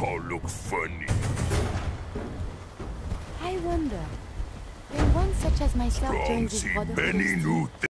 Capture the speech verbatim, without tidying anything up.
all look funny. I wonder, when one such as myself Strong joins his see brotherhood of many steel, new